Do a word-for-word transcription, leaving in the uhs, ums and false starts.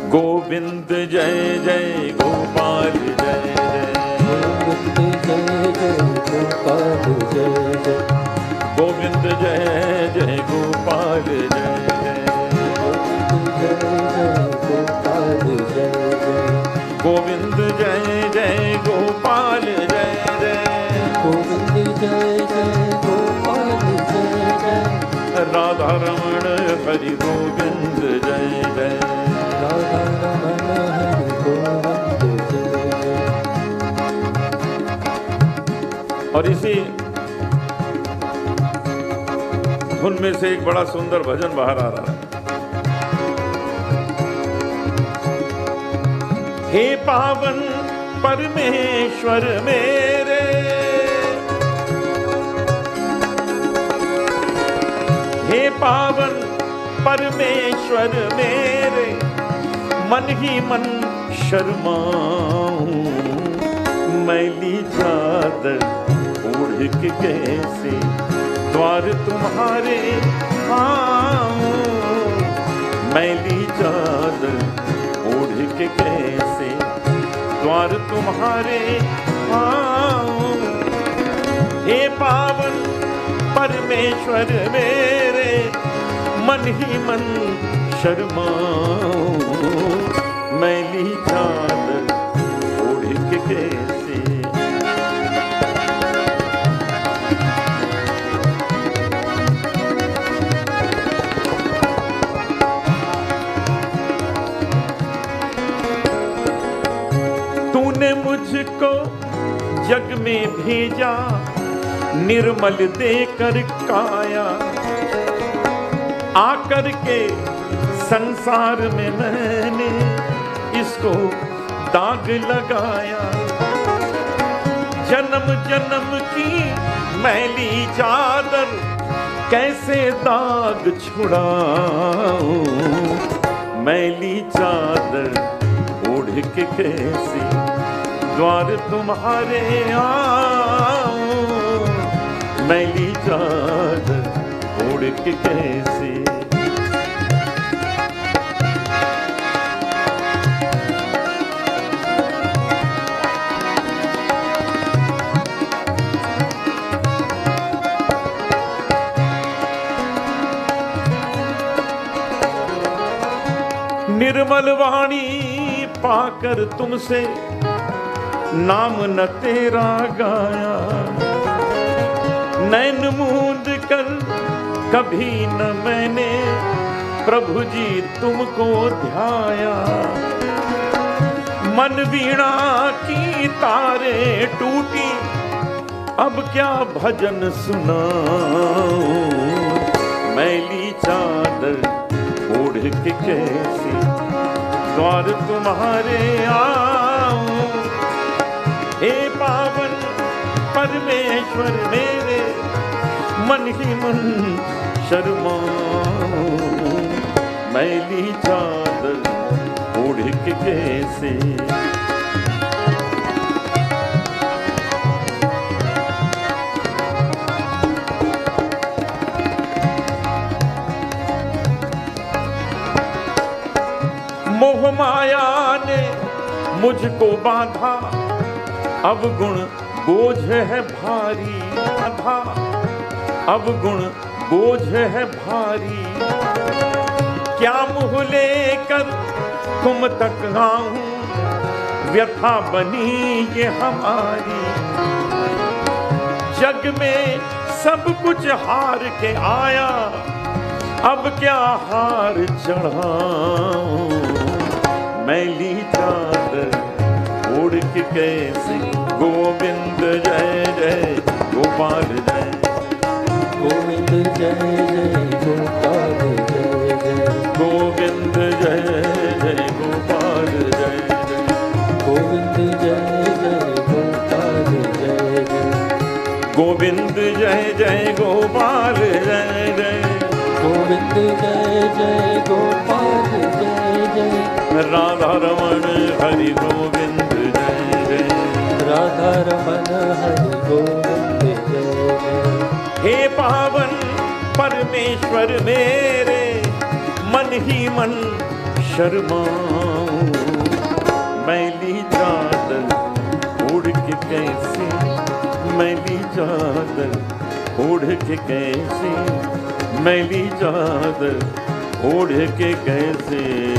गोविंद जय जय गोपाल जय जय, गोविंद जय जय गोपाल जय जय, गोविंद जय जय गोपाल जय जय, गोविंद जय जय गोपाल जय जय, गोविंद जय जय गोपाल जय जय, गोविंद जय जय गोपाल जय जय, राधा रमण हरि गोविंद जय जय, राधा रमण हरि गोविंद जय जय। और इसी धुन में से एक बड़ा सुंदर भजन बाहर आ रहा है। हे पावन परमेश्वर मेरे, हे पावन परमेश्वर मेरे, मन ही मन शर्माऊं, मैली चादर ओढ़ के कैसे द्वार तुम्हारे आऊं, मैली चादर ओढ़ के कैसे द्वार तुम्हारे आऊं, हे पावन परमेश्वर मेरे, मन ही मन शर्माऊं, मैली चादर ओढ़ के कैसे। तूने मुझको जग में भेजा निर्मल देकर काया, आकर के संसार में मैंने इसको दाग लगाया, जन्म जन्म की मैली चादर कैसे दाग छुड़ाऊं, मैली चादर ओढ़ के कैसे द्वार तुम्हारे आऊं, मैली चादर ओढ़ के कैसे। निर्मल वाणी पाकर तुमसे नाम न तेरा गाया, नैन मूंद कर कभी न मैंने प्रभु जी तुमको ध्याया, मन वीणा की तारे टूटी अब क्या भजन सुनाऊं, मैली चादर ओढ़ के कैसे द्वार तुम्हारे आऊं, हे पावन परमेश्वर मेरे, मन ही मन शर्माऊं, मैली चादर ओढ़ के कैसे। मोह माया ने मुझको बांधा, अब गुण बोझ है भारी, बांधा अब गुण बोझ है भारी, क्या मुँह लेकर तुम तक आऊं, व्यथा बनी ये हमारी, जग में सब कुछ हार के आया, अब क्या हार चढ़ाऊं, मैली चादर ओढ़ के कैसे। गोविंद जय जय गोपाल जय, गोविंद जय जय गोपाल जय जय, गोविंद जय जय गोपाल जय जय, गोविंद जय जय गोपाल जय जय, गोविंद जय जय गोपाल जय जय, गोविंद जय जय गोपाल जय जय, राधा रमण हरि गोविंद जय जय, राधा रमण हरि गोविंद जय जय। हे पावन परमेश्वर मेरे, मन ही मन शर्माऊं, मैली चादर ओढ़ के कैसे, मैली चादर ओढ़ के कैसे, मैली चादर ओढ़ के कैसे